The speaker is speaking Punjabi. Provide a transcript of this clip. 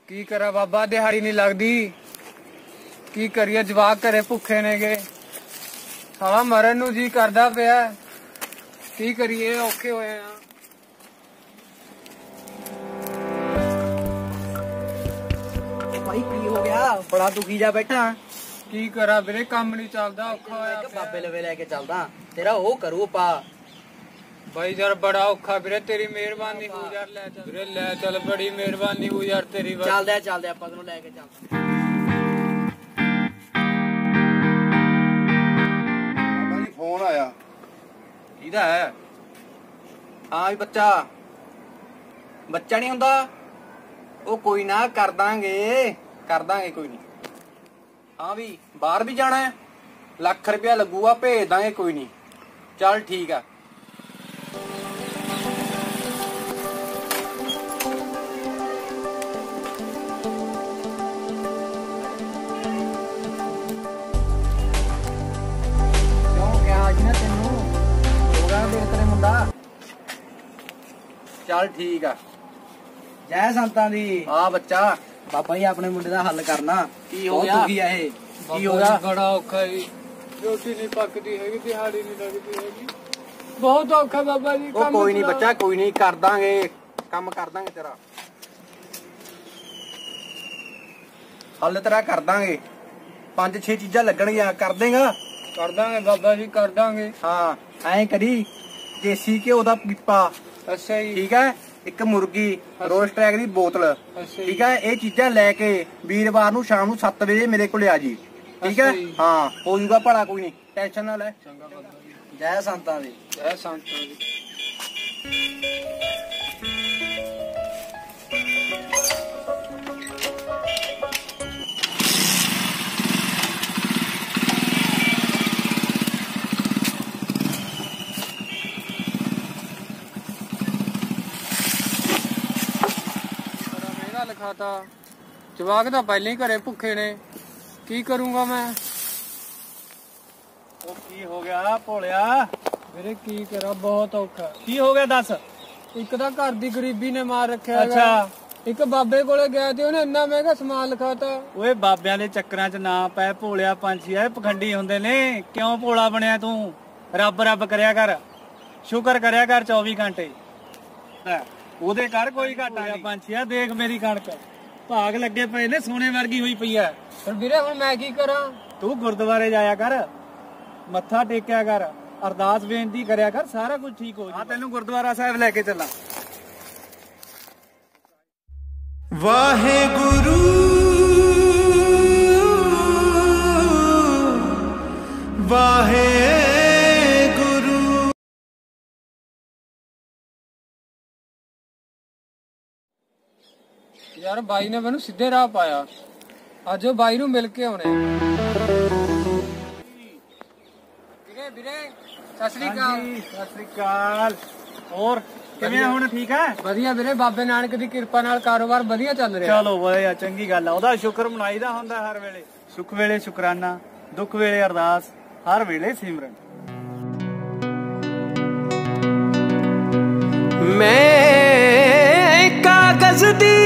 की करा बाबा, दिहाड़ी नहीं लगती। की करिए, जवाक घरे भुखे ने गे, साला मरन नूं जी करदा पिया। की करिए, औखे होए आ। भाई की हो गया, बड़ा दुखी जा बैठा। की करा वीरे, काम नहीं चलदा, औखा होया पिया। बाबे लवे लेके चलदा, तेरा वो करू पा। भाई यार बड़ा औखा वीरे, तेरी मेहरबानी हो यार, ले चल वीरे, ले चल, बड़ी मेहरबानी हो यार तेरी। चलदे आपां तैनूं लेके चलदे। बाबा जी फोन आया। किहदा है? हाँ भी बच्चा नहीं हुंदा, ਉਹ ਕੋਈ ਨਾ ਕਰ ਦਾਂਗੇ ਕੋਈ ਨਹੀਂ। ਹਾਂ ਵੀ ਬਾਹਰ ਵੀ ਜਾਣਾ ਹੈ, ਲੱਖ ਰੁਪਇਆ ਲੱਗੂਗਾ, ਭੇਜ ਦਾਂਗੇ ਕੋਈ ਨਹੀਂ। ਚੱਲ ਠੀਕ ਆ। ਕਿਉਂ ਕਿਹਾ ਜੀ ਨਾ ਤੈਨੂੰ, ਹੋਗਾ ਦੇਖ ਤੇਰੇ ਮੁੰਡਾ। ਚੱਲ ਠੀਕ ਆ। ਜੈ ਸੰਤਾਂ ਦੀ। ਹਾਂ ਬੱਚਾ, ਬਾਬਾ ਜੀ ਆਪਣੇ ਮੁੰਡੇ ਦਾ ਹੱਲ ਕਰਨਾ। ਕੀ ਹੋ ਗਿਆ? ਦੁਖੀ ਆ ਇਹ, ਕੀ ਹੋ ਗਿਆ? बड़ा औखा जी, रोटी नहीं पकती है, दिहाड़ी नहीं लगती है, बहुत औखा बाबा जी। ਉਹ ਕੋਈ ਨਹੀਂ ਬੱਚਾ, ਕੋਈ ਨਹੀਂ, ਕਰ ਦਾਂਗੇ ਕੰਮ, ਕਰ ਦਾਂਗੇ ਤੇਰਾ ਹੱਲ, ਤੇਰਾ ਕਰ ਦਾਂਗੇ। 5-6 ਚੀਜ਼ਾਂ ਲੱਗਣਗੀਆਂ, ਕਰ ਦੇਗਾ? कर देंगे बाबा जी, कर देंगे। ਹਾਂ ਐਂ ਕਰੀ, ਦੇਸੀ ਘਿਓ ਦਾ ਪੀਪਾ, अच्छा जी, ਠੀਕ ਹੈ, ਇੱਕ ਮੁਰਗੀ, ਰੋਸਟ ਟਰੈਕ ਦੀ ਬੋਤਲ, ਅੱਛਾ ਠੀਕ ਹੈ। ਇਹ ਚੀਜ਼ਾਂ ਲੈ ਕੇ ਵੀਰਵਾਰ ਨੂੰ ਸ਼ਾਮ ਨੂੰ 7 ਵਜੇ ਮੇਰੇ ਕੋਲੇ ਆ ਜੀ, ਠੀਕ ਹੈ। ਅੱਛਾ ਜੀ। ਹਾਂ ਹੋ ਜੂਗਾ ਭਲਾ, ਕੋਈ ਨਹੀਂ, ਟੈਨਸ਼ਨ ਨਾ ਲੈ। चंगा बाबा जी, ਜੈ ਸੰਤਾਂ ਦੀ। जय संतां जी। लिखाता जवाक तो पहले ही घरे भुखे ने, की करूंगा मैं। ਉਹ ਕੀ ਹੋ ਗਿਆ ਭੋਲਿਆ? मेरे की करा, बहुत औखा। ਕੀ ਹੋ ਗਿਆ ਦੱਸ? एक तो घर दी गरीबी ने मार रखा है, ਅੱਛਾ। एक बाबे कोले गया थे, उन्हें इन्ना महंगा समान लिखाता। ਓਏ ਬਾਬਿਆਂ ਦੇ ਚੱਕਰਾਂ 'ਚ ਨਾ ਪੈ ਭੋਲਿਆ, ਪੰਛੀ ਐ ਪਖੰਡੀ ਹੁੰਦੇ ਨੇ। ਕਿਉਂ ਭੋਲਾ ਬਣਿਆ ਤੂੰ? ਰੱਬ ਕਰਿਆ ਕਰ, ਸ਼ੁਕਰ ਕਰਿਆ ਕਰ 24 ਘੰਟੇ। ਉਹਦੇ ਕਰ ਕੋਈ ਘਾਟਾ ਨਹੀਂ। ਪੰਛੀ ਆ ਦੇਖ ਮੇਰੀ ਕਣਕ, ਭਾਗ ਲੱਗੇ ਪਏ ਨੇ, ਸੋਨੇ ਵਰਗੀ ਹੋਈ ਪਈ ਐ। पर वीरे हुण मैं की करा? ਤੂੰ ਗੁਰਦੁਆਰੇ ਜਾਇਆ ਕਰ, ਮੱਥਾ ਟੇਕਿਆ ਕਰ, ਅਰਦਾਸ ਬੇਨਤੀ ਕਰਿਆ ਕਰ, ਸਾਰਾ ਕੁਝ ਠੀਕ ਹੋ ਜਾਊਗਾ। ਤੈਨੂੰ ਗੁਰਦੁਆਰਾ ਸਾਹਿਬ ਲੈ ਕੇ ਚੱਲਾਂ। ਵਾਹਿਗੁਰੂ ਵਾਹਿਗੁਰੂ। यार बाई ने मैनू सीधे राह पाया, अज बाई नू मिल के आने। वीरे वीरे सत श्री अकाल। ਸਤਿ ਸ੍ਰੀ ਅਕਾਲ। ਹੋਰ ਕਿਵੇਂ ਹੁਣ? ਠੀਕ ਹੈ, ਵਧੀਆ ਵੀਰੇ, ਬਾਬੇ ਨਾਨਕ ਦੀ ਕਿਰਪਾ ਨਾਲ ਕਾਰੋਬਾਰ ਵਧੀਆ ਚੱਲ ਰਿਹਾ। ਚਲੋ ਵਧੀਆ, ਚੰਗੀ ਗੱਲ ਆ। ਉਹਦਾ ਸ਼ੁਕਰ ਮਨਾਈਦਾ ਹੁੰਦਾ ਹਰ ਵੇਲੇ। ਸੁੱਖ ਵੇਲੇ ਸ਼ੁਕਰਾਨਾ, ਦੁੱਖ ਵੇਲੇ ਅਰਦਾਸ, ਹਰ ਵੇਲੇ ਸਿਮਰਨ। ਮੈਂ ਕਾਗਜ਼ ਦੀ